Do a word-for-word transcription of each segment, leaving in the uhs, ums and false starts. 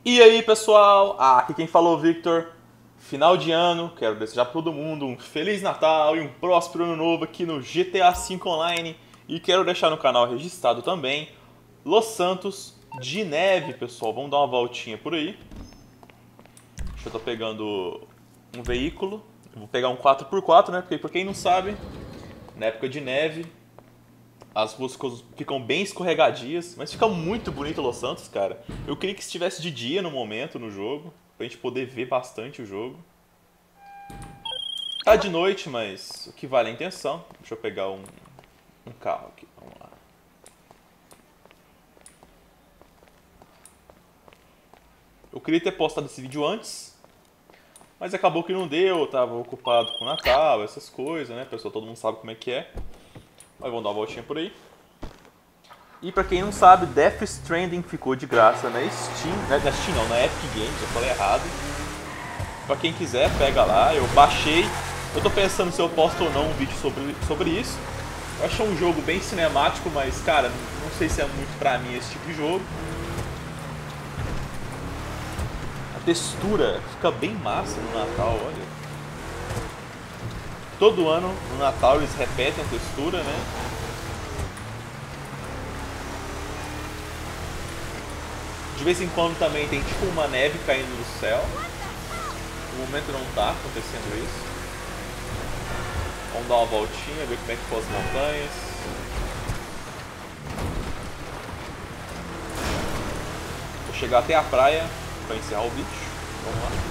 E aí pessoal, ah, aqui quem falou é o Victor. Final de ano, quero desejar para todo mundo um Feliz Natal e um próspero ano novo aqui no G T A cinco Online. E quero deixar no canal registrado também Los Santos de neve, pessoal. Vamos dar uma voltinha por aí. Deixa eu tô pegando um veículo. Eu vou pegar um quatro por quatro, né? Porque, pra quem não sabe, na época de neve, as ruas ficam bem escorregadias, mas fica muito bonito Los Santos, cara. Eu queria que estivesse de dia no momento no jogo, pra gente poder ver bastante o jogo. Tá de noite, mas o que vale é a intenção. Deixa eu pegar um, um carro aqui, vamos lá. Eu queria ter postado esse vídeo antes, mas acabou que não deu, eu tava ocupado com o Natal, essas coisas, né? Pessoal, todo mundo sabe como é que é. Mas vamos dar uma voltinha por aí. E pra quem não sabe, Death Stranding ficou de graça na Steam, na Steam não, na Epic Games, eu falei errado. Pra quem quiser, pega lá, eu baixei. Eu tô pensando se eu posto ou não um vídeo sobre, sobre isso. Eu achei um jogo bem cinemático, mas cara, não sei se é muito pra mim esse tipo de jogo. A textura fica bem massa no Natal, olha. Todo ano, no Natal, eles repetem a textura, né? De vez em quando também tem tipo uma neve caindo do céu. No momento não tá acontecendo isso. Vamos dar uma voltinha, ver como é que ficam as montanhas. Vou chegar até a praia para encerrar o vídeo. Vamos lá.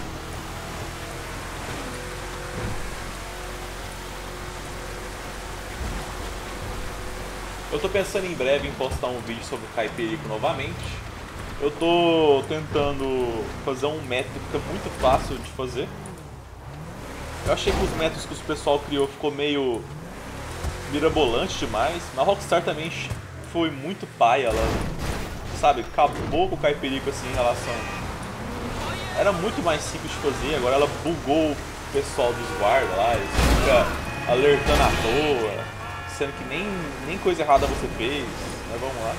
Eu tô pensando em breve em postar um vídeo sobre o Caipirico novamente. Eu tô tentando fazer um método que fica muito fácil de fazer. Eu achei que os métodos que o pessoal criou ficou meio mirabolante demais. Mas a Rockstar também foi muito paia, ela, sabe, acabou com o Caipirico assim em relação... Era muito mais simples de fazer, agora ela bugou o pessoal dos guardas lá, eles ficam alertando à toa, sendo que nem, nem coisa errada você fez, mas vamos lá.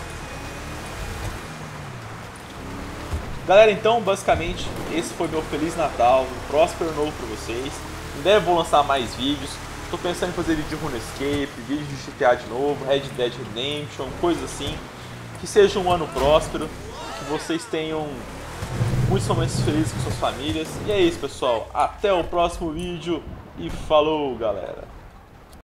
Galera, então basicamente esse foi meu Feliz Natal, um próspero ano novo pra vocês. Em breve vou lançar mais vídeos, tô pensando em fazer vídeo de RuneScape, vídeo de G T A de novo, Red Dead Redemption, coisa assim. Que seja um ano próspero, que vocês tenham muitos momentos felizes com suas famílias. E é isso, pessoal, até o próximo vídeo e falou, galera!